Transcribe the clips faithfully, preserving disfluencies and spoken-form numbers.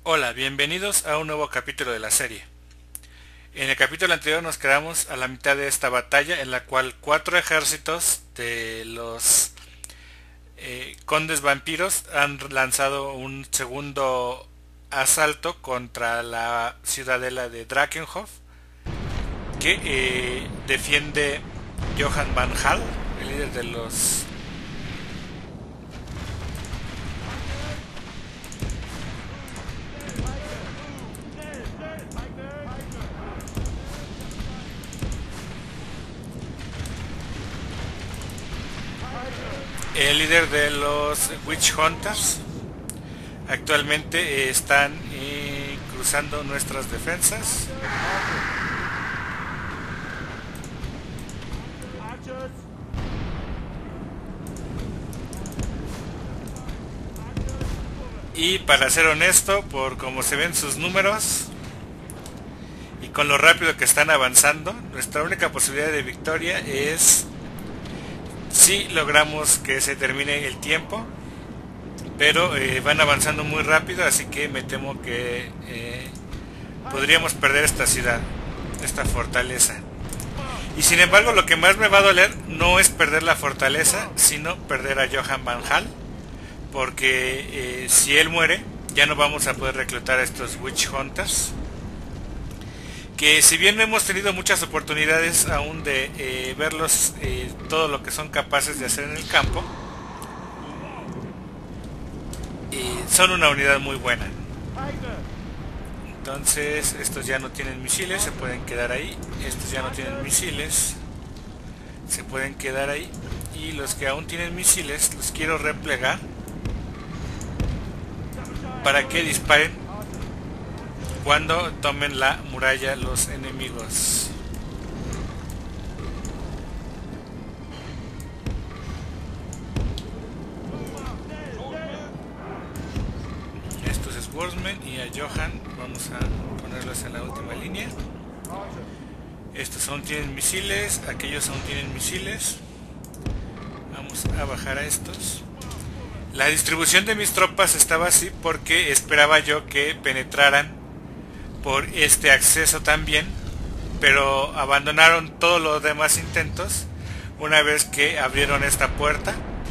Hola, bienvenidos a un nuevo capítulo de la serie. En el capítulo anterior nos quedamos a la mitad de esta batalla en la cual cuatro ejércitos de los eh, condes vampiros han lanzado un segundo asalto contra la ciudadela de Drakenhof que eh, defiende Johann van Hal, el líder de los el líder de los Witch Hunters. Actualmente eh, están eh, cruzando nuestras defensas. Y para ser honesto, por como se ven sus números y con lo rápido que están avanzando, nuestra única posibilidad de victoria es si logramos que se termine el tiempo. Pero eh, van avanzando muy rápido, así que me temo que eh, podríamos perder esta ciudad, esta fortaleza. Y sin embargo, lo que más me va a doler no es perder la fortaleza, sino perder a Johann van Hal, porque eh, si él muere, ya no vamos a poder reclutar a estos Witch Hunters, que si bien no hemos tenido muchas oportunidades aún de eh, verlos eh, todo lo que son capaces de hacer en el campo, son una unidad muy buena. Entonces estos ya no tienen misiles, se pueden quedar ahí. Estos ya no tienen misiles, se pueden quedar ahí. Y los que aún tienen misiles los quiero replegar para que disparen cuando tomen la muralla los enemigos. Swordsman y a Johann vamos a ponerlos en la última línea. Estos aún tienen misiles, aquellos aún tienen misiles. Vamos a bajar a estos. La distribución de mis tropas estaba así porque esperaba yo que penetraran por este acceso también, pero abandonaron todos los demás intentos una vez que abrieron esta puerta.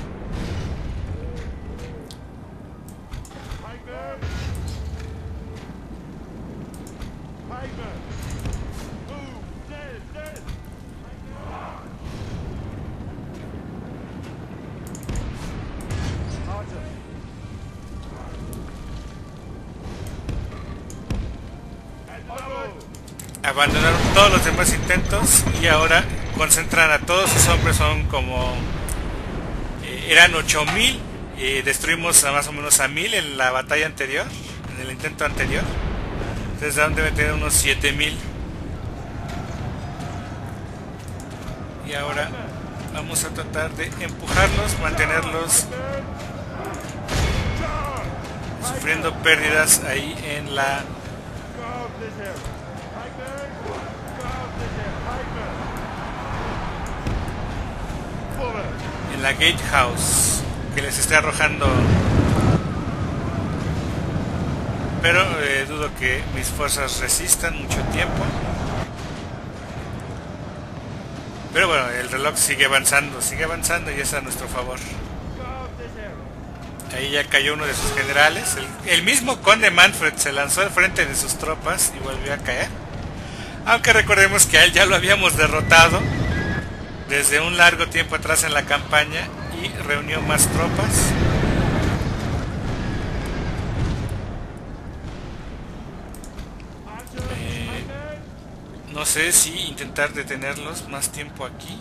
Abandonaron todos los demás intentos y ahora concentran a todos sus hombres. Son como eh, eran ocho mil y destruimos a más o menos a mil en la batalla anterior, en el intento anterior. Entonces aún deben tener unos siete mil. Y ahora vamos a tratar de empujarlos, mantenerlos sufriendo pérdidas ahí en la en la Gatehouse, que les esté arrojando, pero eh, dudo que mis fuerzas resistan mucho tiempo. Pero bueno, el reloj sigue avanzando, sigue avanzando y es a nuestro favor. Ahí ya cayó uno de sus generales. El, el mismo conde Manfred se lanzó al frente de sus tropas y volvió a caer. Aunque recordemos que a él ya lo habíamos derrotado desde un largo tiempo atrás en la campaña y reunió más tropas. Eh, no sé si intentar detenerlos más tiempo aquí.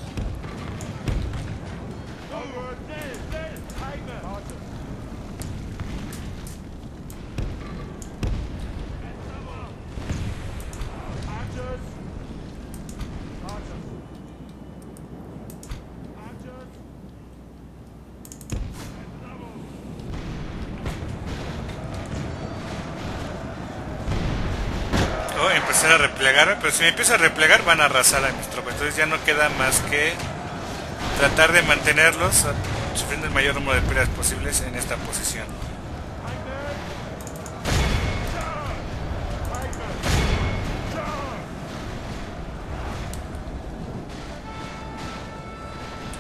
Empezar a replegar, pero si me empiezo a replegar van a arrasar a mis tropas, entonces ya no queda más que tratar de mantenerlos sufriendo el mayor número de pérdidas posibles en esta posición.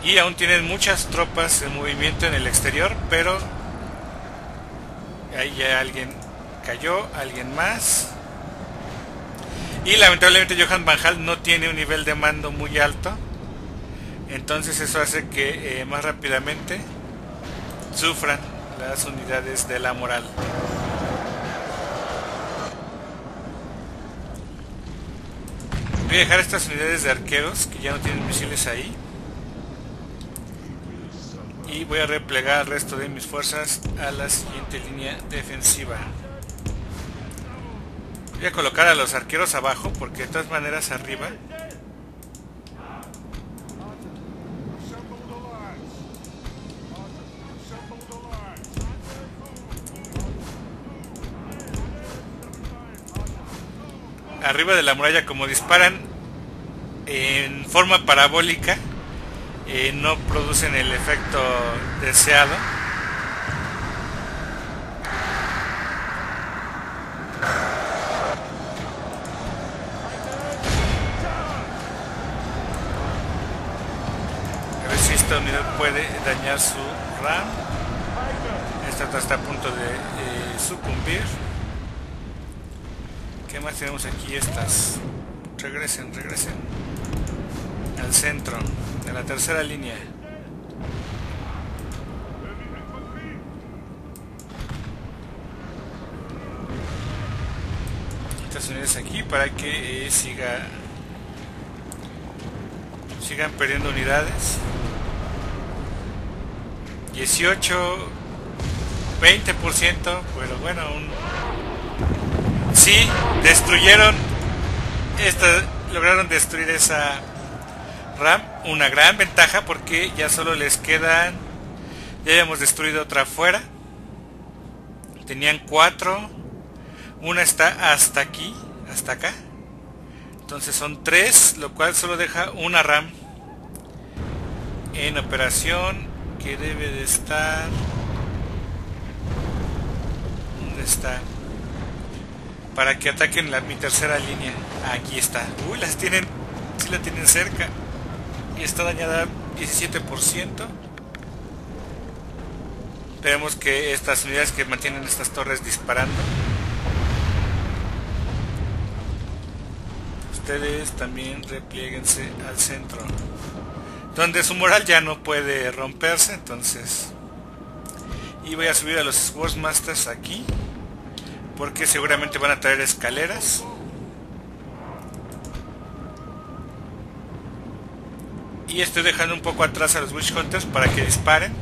Y aún tienen muchas tropas en movimiento en el exterior, pero ahí ya alguien cayó, alguien más. Y lamentablemente Johan Van Hal no tiene un nivel de mando muy alto, entonces eso hace que eh, más rápidamente sufran las unidades de la moral. Voy a dejar estas unidades de arqueros que ya no tienen misiles ahí, y voy a replegar al resto de mis fuerzas a la siguiente línea defensiva. Voy a colocar a los arqueros abajo porque de todas maneras arriba arriba de la muralla, como disparan en forma parabólica, eh, no producen el efecto deseado. A ver si esta unidad puede dañar su RAM. Esta otra está a punto de eh, sucumbir. ¿Qué más tenemos aquí? Estas. Regresen, regresen al centro de la tercera línea. Estas unidades aquí para que eh, siga sigan perdiendo unidades. dieciocho, veinte por ciento, pero bueno, un sí, destruyeron esta, lograron destruir esa RAM, una gran ventaja porque ya solo les quedan, ya habíamos destruido otra afuera, tenían cuatro, una está hasta aquí, hasta acá, entonces son tres, lo cual solo deja una RAM en operación, que debe de estar, ¿dónde está? Para que ataquen la, mi tercera línea. Aquí está. Uy, las tienen, sí la tienen cerca. Y está dañada diecisiete por ciento. Esperemos que estas unidades que mantienen estas torres disparando, ustedes también replieguense al centro, donde su moral ya no puede romperse. Entonces, y voy a subir a los Swordsmasters aquí, porque seguramente van a traer escaleras. Y estoy dejando un poco atrás a los Witch Hunters para que disparen.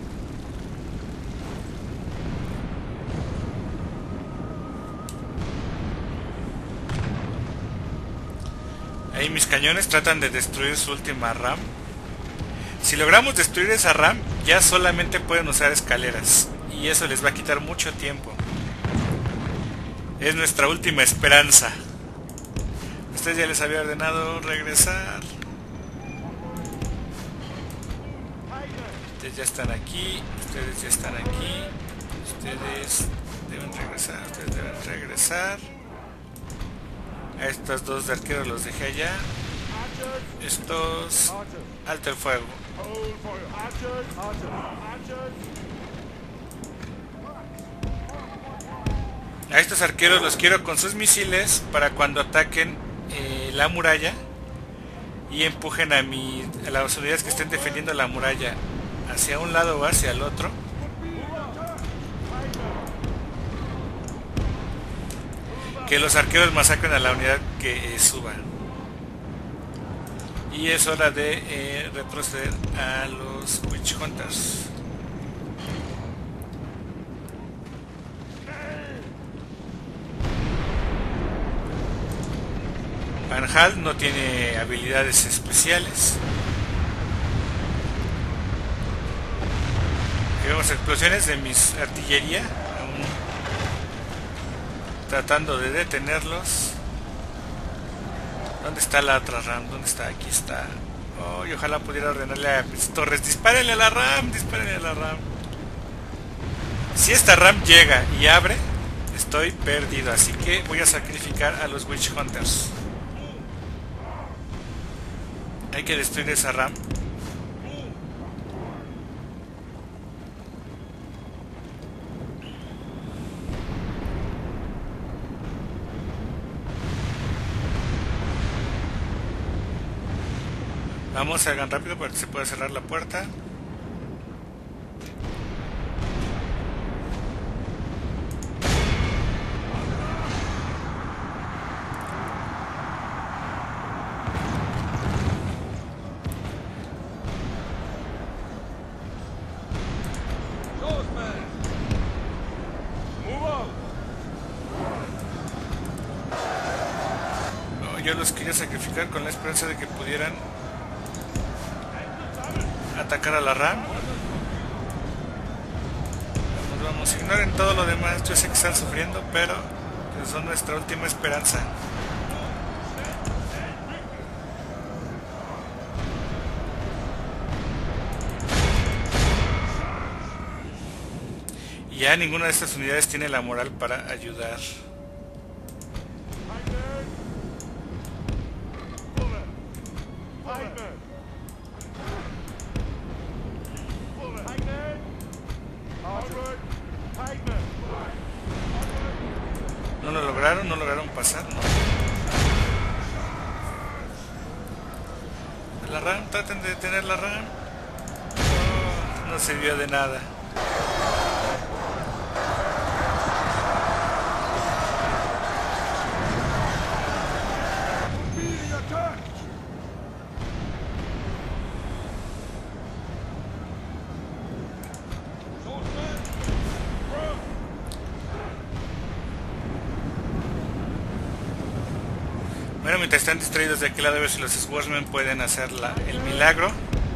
Ahí mis cañones tratan de destruir su última RAM. Si logramos destruir esa RAM, ya solamente pueden usar escaleras, y eso les va a quitar mucho tiempo. Es nuestra última esperanza. Ustedes ya les había ordenado regresar. Ustedes ya están aquí. Ustedes ya están aquí. Ustedes deben regresar. Ustedes deben regresar. A estos dos de arqueros los dejé allá. Estos, alto el fuego. A estos arqueros los quiero con sus misiles para cuando ataquen eh, la muralla y empujen a, mi, a las unidades que estén defendiendo la muralla hacia un lado o hacia el otro. Que los arqueros masacren a la unidad que eh, suba. Y es hora de eh, retroceder a los Witch Hunters. Van Hal no tiene habilidades especiales. Vemos explosiones de mis artillería, aún tratando de detenerlos. ¿Dónde está la otra RAM? ¿Dónde está? Aquí está. Oh, y ojalá pudiera ordenarle a mis torres: dispárenle a la RAM, dispárenle a la RAM. Si esta RAM llega y abre, estoy perdido, así que voy a sacrificar a los Witch Hunters. Hay que destruir esa RAM. Vamos, salgan rápido para que se pueda cerrar la puerta. Yo los quería sacrificar con la esperanza de que pudieran atacar a la RAM. Vamos, vamos, ignoren todo lo demás. Yo sé que están sufriendo, pero son nuestra última esperanza. Y ya ninguna de estas unidades tiene la moral para ayudar. No lo lograron, no lograron pasar, ¿no? La RAM, traten de detener la RAM. Oh, no sirvió de nada. Bueno, mientras están distraídos de aquel lado, a ver si los Swordsmen pueden hacer la, el milagro.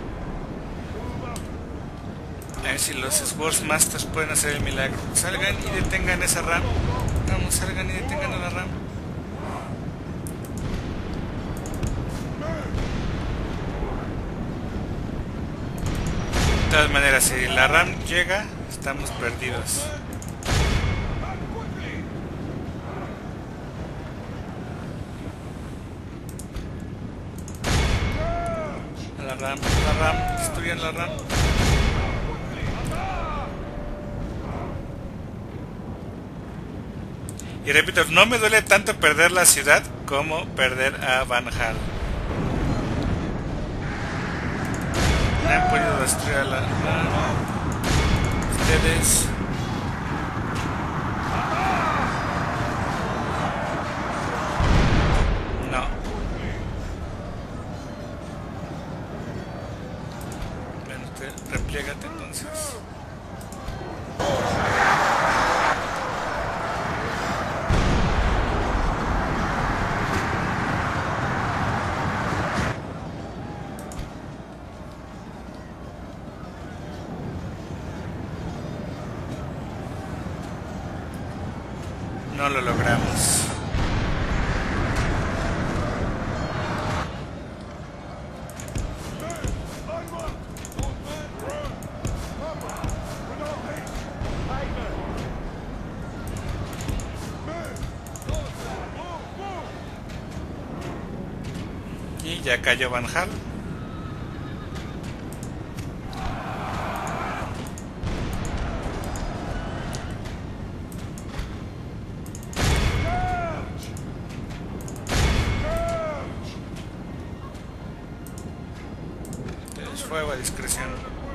A ver si los Swordsmasters pueden hacer el milagro. Salgan y detengan esa RAM. Vamos, salgan y detengan a la RAM. De todas maneras, si la RAM llega, estamos perdidos. La RAM, la RAM, destruyan la RAM. Y repito, no me duele tanto perder la ciudad como perder a Valhalla. No han podido destruir a la RAM. Ustedes... Repliégate entonces. No lo logramos. Y ya cayó Valhalla. Entonces, fuego a discreción.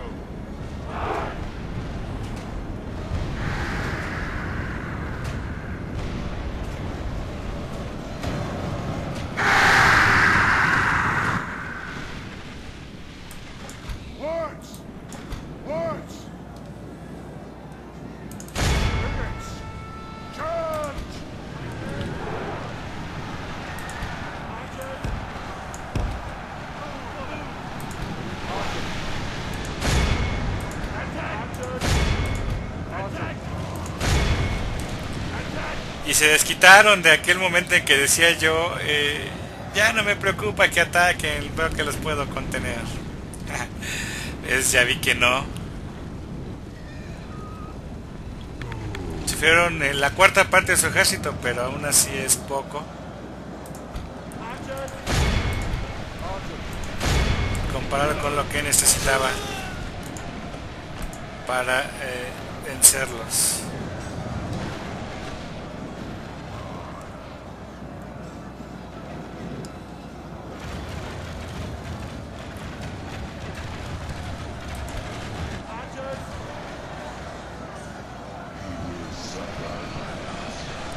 Y se desquitaron de aquel momento en que decía yo, eh, ya no me preocupa que ataquen, veo que los puedo contener. Es, ya vi que no. Sufrieron en la cuarta parte de su ejército, pero aún así es poco. Comparado con lo que necesitaba para eh, vencerlos.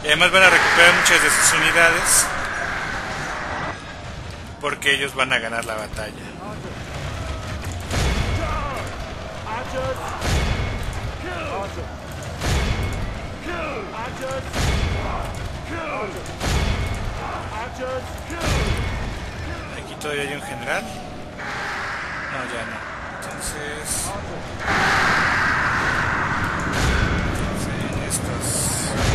Y además van a recuperar muchas de sus unidades, porque ellos van a ganar la batalla. Aquí todavía hay un general. No, ya no. Entonces... sí, estos...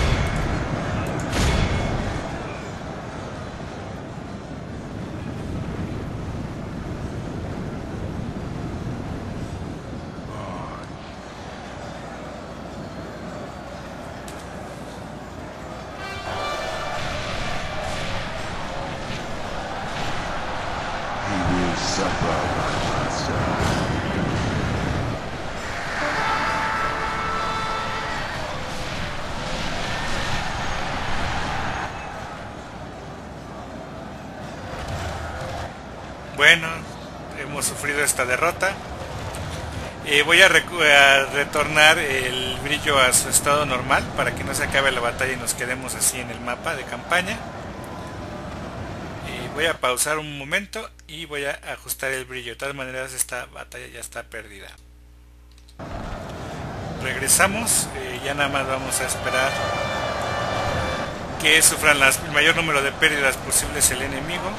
Bueno, hemos sufrido esta derrota. Eh, voy a, a retornar el brillo a su estado normal para que no se acabe la batalla y nos quedemos así en el mapa de campaña. Eh, voy a pausar un momento y voy a ajustar el brillo. De todas maneras, esta batalla ya está perdida. Regresamos, eh, ya nada más vamos a esperar que sufran las, el mayor número de pérdidas posibles el enemigo.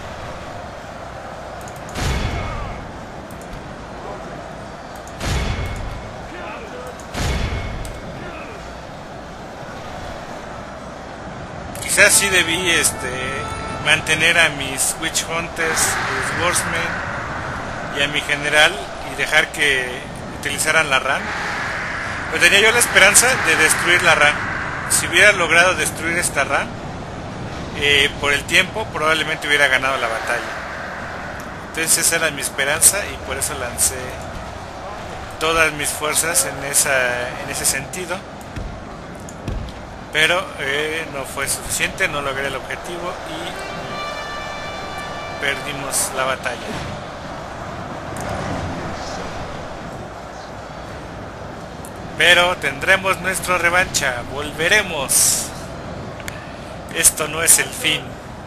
Quizás sí debí este, mantener a mis Witch Hunters, los Swordsmen y a mi general y dejar que utilizaran la RAM. Pues tenía yo la esperanza de destruir la RAM. Si hubiera logrado destruir esta RAM, eh, por el tiempo probablemente hubiera ganado la batalla. Entonces esa era mi esperanza y por eso lancé todas mis fuerzas en, esa, en ese sentido. Pero eh, no fue suficiente, no logré el objetivo y perdimos la batalla. Pero tendremos nuestra revancha, volveremos. Esto no es el fin.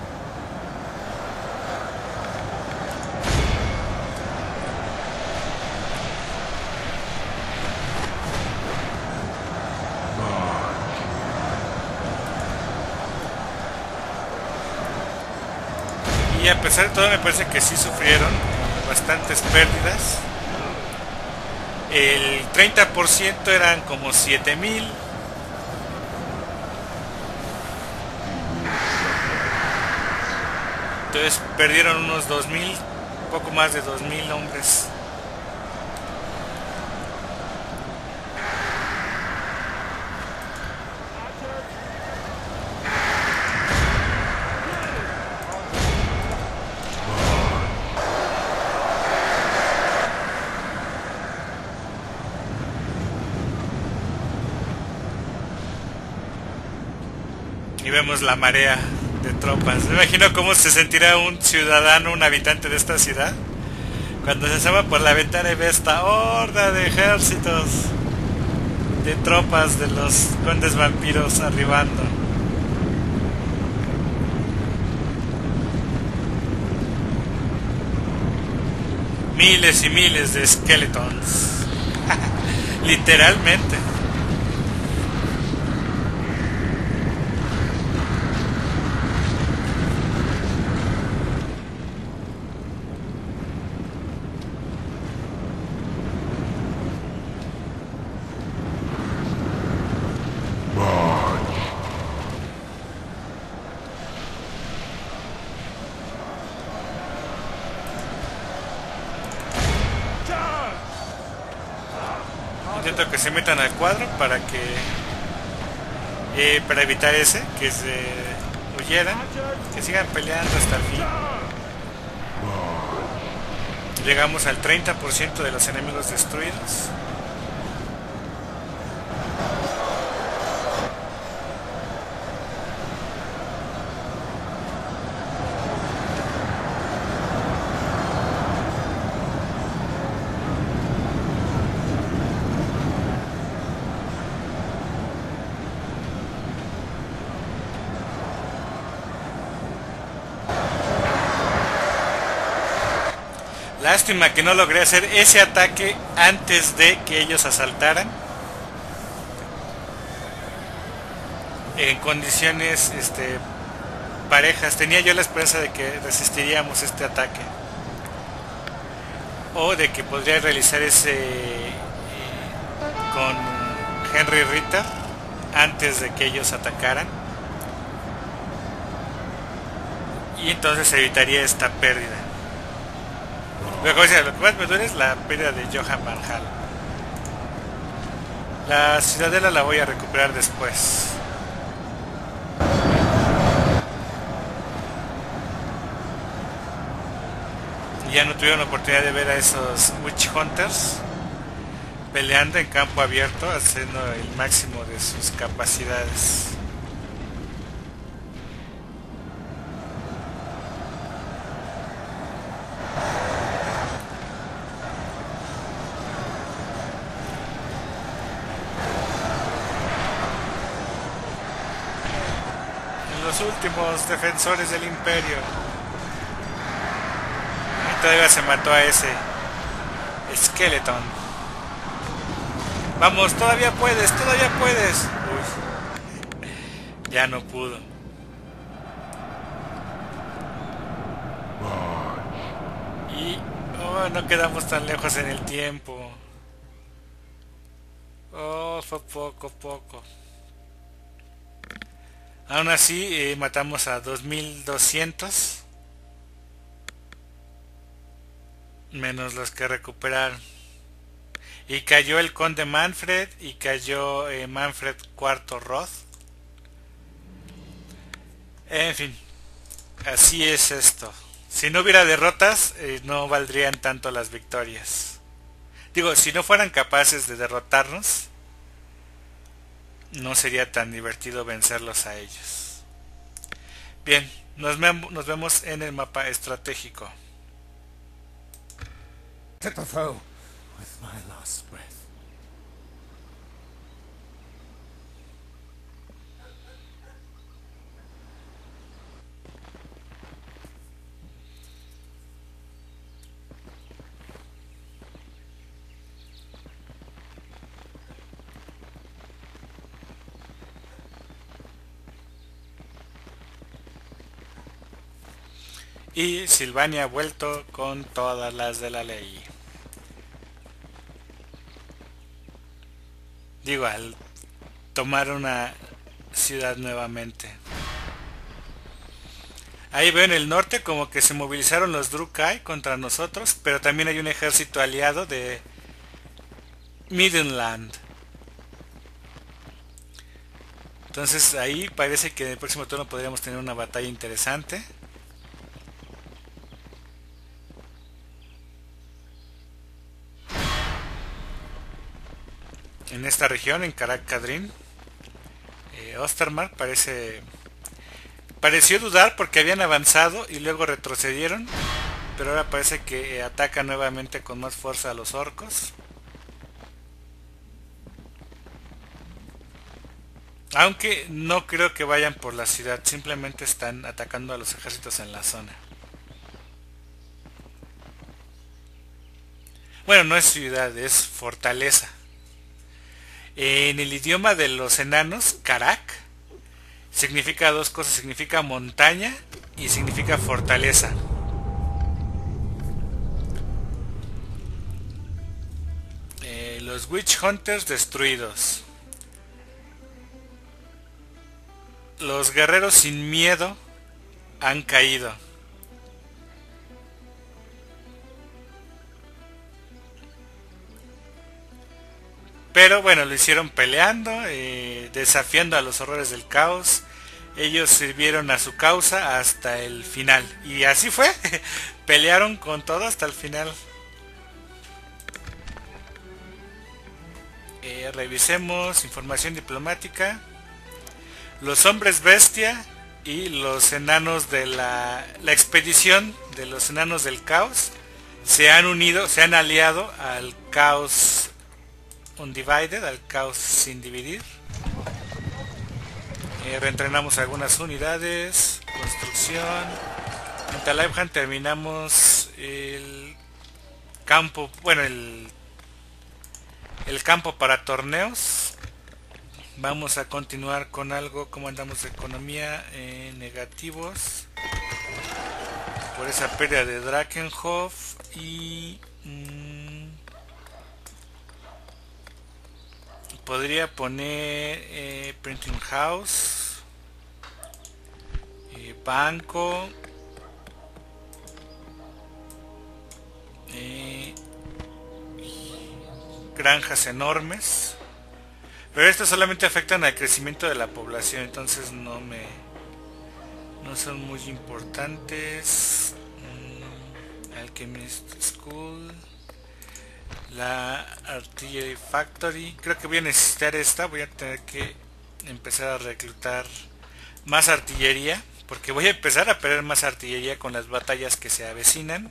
Y a pesar de todo me parece que sí sufrieron bastantes pérdidas. El treinta por ciento eran como siete mil. Entonces perdieron unos dos mil, poco más de dos mil hombres. Y vemos la marea de tropas. Me imagino cómo se sentirá un ciudadano, un habitante de esta ciudad, cuando se asoma por la ventana y ve esta horda de ejércitos de tropas de los condes vampiros arribando. Miles y miles de skeletons. Literalmente. Intento que se metan al cuadro para que eh, para evitar ese, que se huyeran, que sigan peleando hasta el fin. Llegamos al treinta por ciento de los enemigos destruidos. Lástima que no logré hacer ese ataque antes de que ellos asaltaran. En condiciones este, parejas. Tenía yo la esperanza de que resistiríamos este ataque. O de que podría realizar ese eh, con Henry Ritter antes de que ellos atacaran. Y entonces evitaría esta pérdida. Luego, lo que más me duele es la pérdida de Johan Van Hal. La ciudadela la voy a recuperar después. Ya no tuvieron la oportunidad de ver a esos Witch Hunters peleando en campo abierto, haciendo el máximo de sus capacidades. Los últimos defensores del imperio. Y todavía se mató a ese Skeleton. Vamos, todavía puedes, todavía puedes. Uy, ya no pudo. Y oh, no quedamos tan lejos en el tiempo. Oh, fue poco, poco. Aún así, eh, matamos a dos mil doscientos. Menos los que recuperaron. Y cayó el conde Manfred. Y cayó eh, Manfred cuarto Roth. En fin. Así es esto. Si no hubiera derrotas, eh, no valdrían tanto las victorias. Digo, si no fueran capaces de derrotarnos, no sería tan divertido vencerlos a ellos. Bien, nos, nos vemos en el mapa estratégico. At the foe with my last breath. Y Silvania ha vuelto con todas las de la ley. Digo, al tomar una ciudad nuevamente. Ahí veo en el norte como que se movilizaron los Drukai contra nosotros, pero también hay un ejército aliado de Middenland. Entonces ahí parece que en el próximo turno podríamos tener una batalla interesante. En esta región, en Karak Kadrin, eh, Ostermark parece pareció dudar porque habían avanzado y luego retrocedieron, pero ahora parece que eh, ataca nuevamente con más fuerza a los orcos. Aunque no creo que vayan por la ciudad, simplemente están atacando a los ejércitos en la zona. Bueno, no es ciudad, es fortaleza. En el idioma de los enanos, Karak significa dos cosas, significa montaña y significa fortaleza. Eh, los Witch Hunters destruidos. Los guerreros sin miedo han caído. Pero bueno, lo hicieron peleando, eh, desafiando a los horrores del caos. Ellos sirvieron a su causa hasta el final. Y así fue. Pelearon con todo hasta el final. Eh, revisemos información diplomática. Los hombres bestia y los enanos de la... La expedición de los enanos del caos se han unido, se han aliado al caos Undivided, al caos sin dividir. Eh, reentrenamos algunas unidades. Construcción. En Talabhan terminamos el campo, bueno, el, el campo para torneos. Vamos a continuar con algo. Como andamos de economía, eh, negativos por esa pérdida de Drakenhof. Y mmm, podría poner eh, Printing House, eh, banco, eh, granjas enormes, pero estos solamente afectan al crecimiento de la población, entonces no me no son muy importantes. mm, Alchemist School, la Artillery Factory, creo que voy a necesitar esta. Voy a tener que empezar a reclutar más artillería, porque voy a empezar a perder más artillería con las batallas que se avecinan.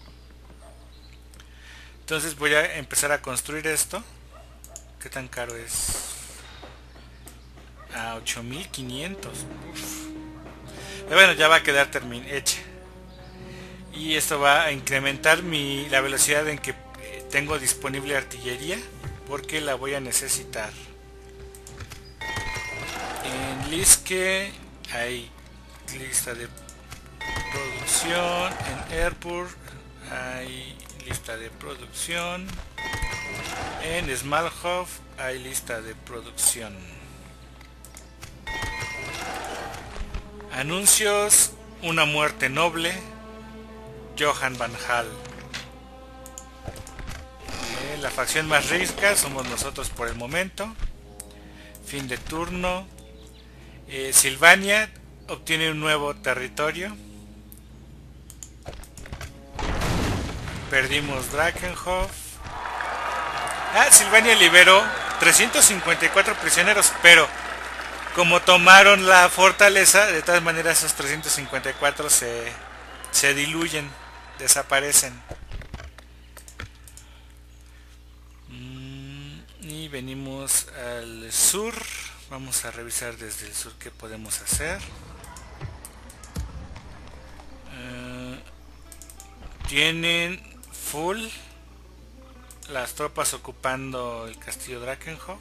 Entonces voy a empezar a construir esto. ¿Qué tan caro es? A ocho mil quinientos. Pero bueno, ya va a quedar termin hecha. Y esto va a incrementar mi la velocidad en que tengo disponible artillería, porque la voy a necesitar. En Liske hay lista de producción. En Erpur hay lista de producción. En Smalhof hay lista de producción. Anuncios: una muerte noble, Johan Van Hal. Eh, la facción más rica somos nosotros por el momento. Fin de turno. eh, Silvania obtiene un nuevo territorio. Perdimos Drakenhof. Ah, Silvania liberó trescientos cincuenta y cuatro prisioneros, pero como tomaron la fortaleza, de todas maneras esos trescientos cincuenta y cuatro se, se diluyen, desaparecen. Mm, y venimos al sur. Vamos a revisar desde el sur qué podemos hacer. Uh, tienen full las tropas ocupando el castillo Drakenhof.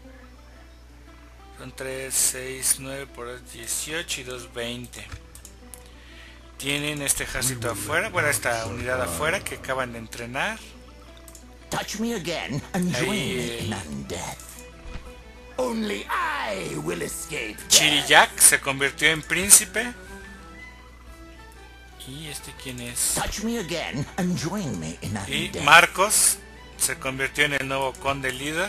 Son tres, seis, nueve por dieciocho y dos, veinte. Tienen este ejército afuera, bueno, esta unidad afuera que acaban de entrenar. Touch me again and join me in undeath. Only I will escape. Chirillac se convirtió en príncipe. ¿Y este quién es? Touch me again and join me in Y undeath. Marcos se convirtió en el nuevo conde líder.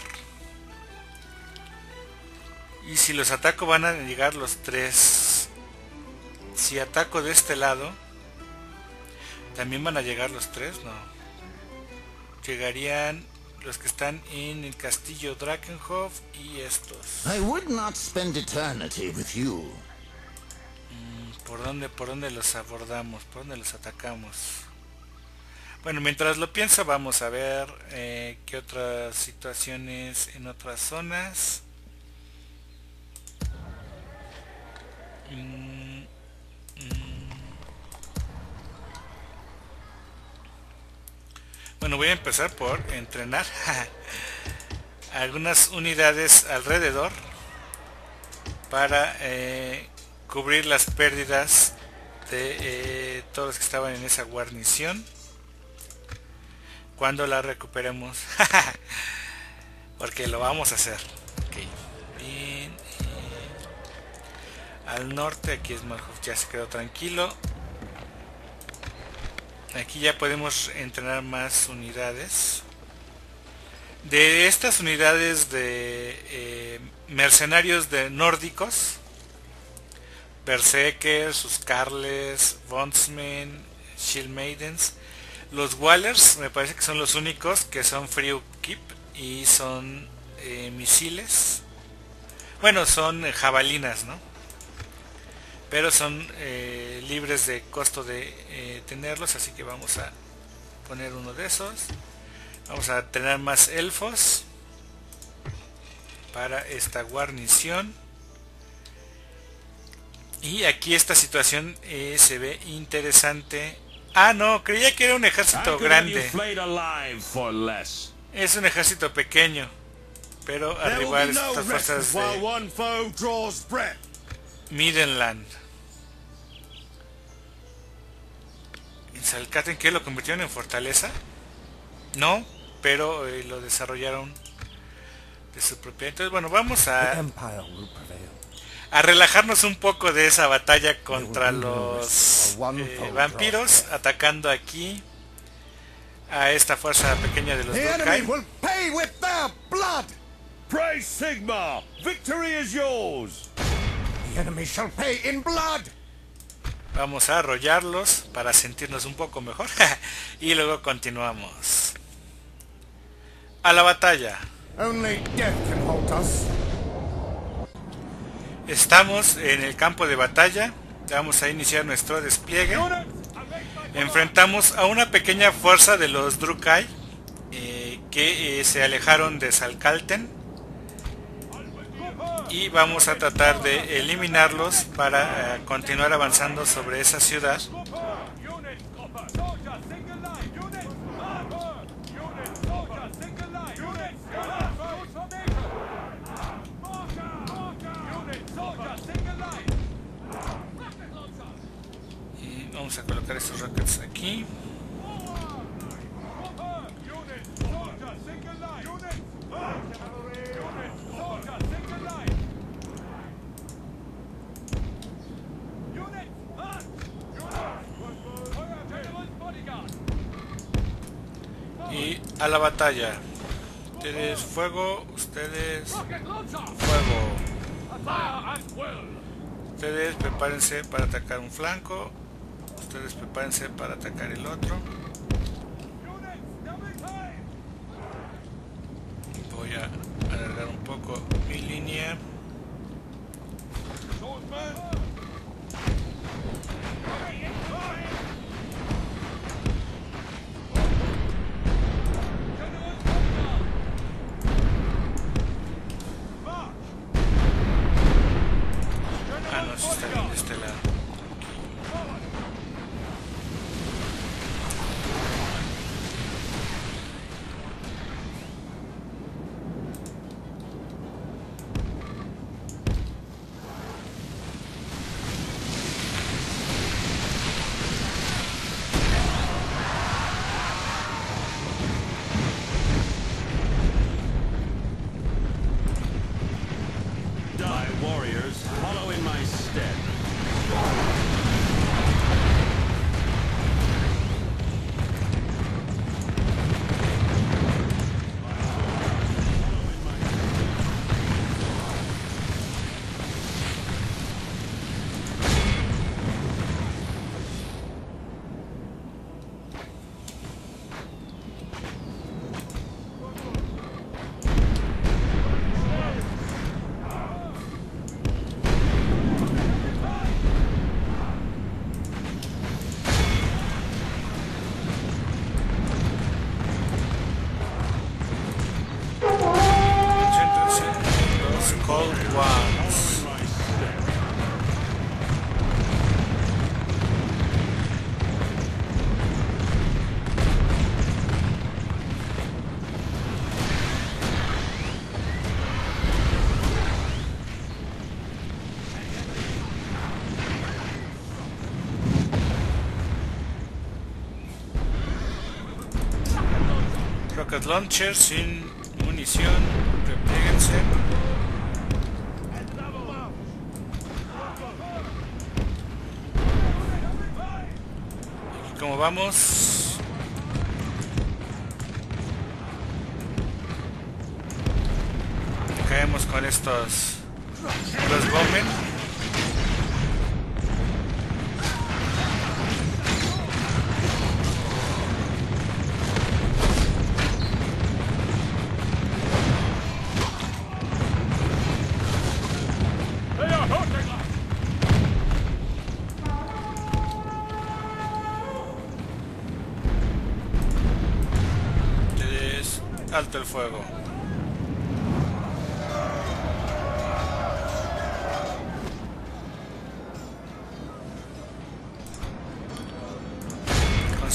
Y si los ataco van a llegar los tres. Si ataco de este lado, ¿también van a llegar los tres? No. Llegarían los que están en el castillo Drakenhof y estos. I would not spend eternity with you. ¿Por dónde, por dónde los abordamos? ¿Por dónde los atacamos? Bueno, mientras lo pienso, vamos a ver eh, qué otras situaciones en otras zonas. Mm, mm. Bueno, voy a empezar por entrenar algunas unidades alrededor para eh, cubrir las pérdidas de eh, todos los que estaban en esa guarnición cuando la recuperemos. Porque lo vamos a hacer. Okay. Bien. Eh, al norte, aquí es Smalhof, ya se quedó tranquilo. Aquí ya podemos entrenar más unidades. De estas unidades de eh, mercenarios de nórdicos, Berserkers, Huskarls, Bondsmen, Shield Maidens, los Wallers me parece que son los únicos que son free upkeep y son eh, misiles. Bueno, son eh, jabalinas, ¿no? Pero son eh, libres de costo de eh, tenerlos, así que vamos a poner uno de esos. Vamos a tener más elfos para esta guarnición. Y aquí esta situación eh, se ve interesante Ah, no, creía que era un ejército grande. Es un ejército pequeño. Pero arriba estas fuerzas de Midland. ¿Salcaten qué? ¿Lo convirtieron en fortaleza? No, pero eh, lo desarrollaron de su propia. Entonces, bueno, vamos a a relajarnos un poco de esa batalla contra los eh, vampiros, atacando aquí a esta fuerza pequeña de los Durkai. Praise Sigma! Victory is yours! The enemy shall pay in blood! Vamos a arrollarlos para sentirnos un poco mejor. Y luego continuamos. A la batalla. Only death can halt us. Estamos en el campo de batalla. Vamos a iniciar nuestro despliegue. Enfrentamos a una pequeña fuerza de los Durkai eh, que eh, se alejaron de Salkalten. Y vamos a tratar de eliminarlos para uh, continuar avanzando sobre esa ciudad. Y vamos a colocar estos rockets aquí. Y a la batalla. Ustedes fuego, ustedes fuego. Ustedes prepárense para atacar un flanco. Ustedes prepárense para atacar el otro. Voy a alargar un poco mi línea. Ah, no, sí está bien de este lado. Rocket Launcher sin munición, replieguense. Y como vamos, caemos con estos los Bowmen. Alto el fuego.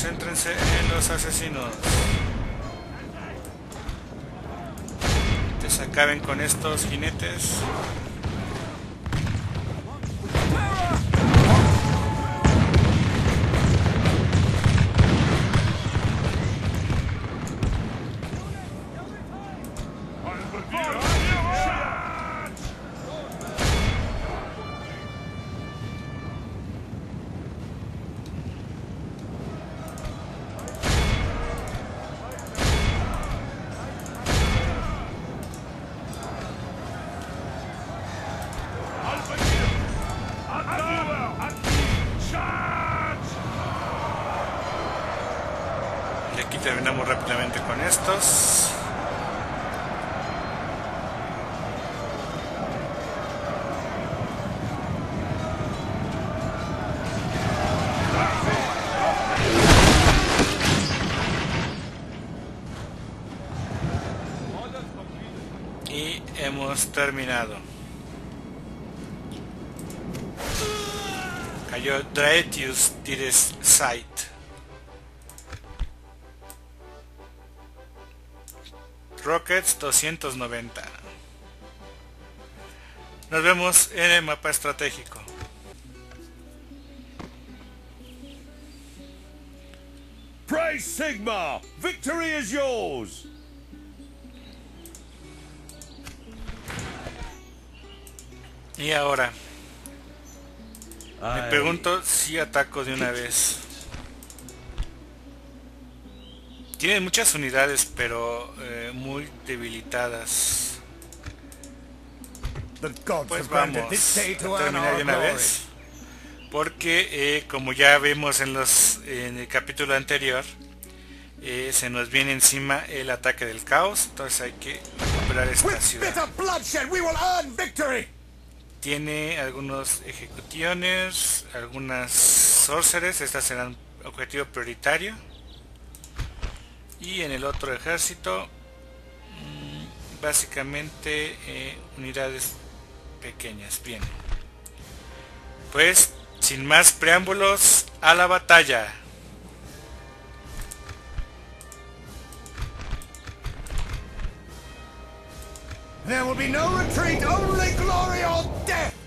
Concéntrense en los asesinos. Que se acaben con estos jinetes. Y aquí terminamos rápidamente con estos. Y hemos terminado. Cayó Draetius Tires Sight. Rockets doscientos noventa. Nos vemos en el mapa estratégico. Praise Sigma! Victory is yours! Y ahora me Ay. pregunto si ataco de una vez. Tienen muchas unidades, pero eh, muy debilitadas. The gods Pues have granted vamos this day a to earn terminar our de una glory. vez. Porque eh, como ya vimos en los en el capítulo anterior, eh, se nos viene encima el ataque del caos. Entonces hay que recuperar esta With ciudad. bitter bloodshed, we will earn victory. Tiene algunos ejecutiones, algunas sorceres. Estas serán objetivo prioritario. Y en el otro ejército, mmm, básicamente eh, unidades pequeñas. Bien, pues sin más preámbulos, a la batalla. There will be no retreat, only glory or death.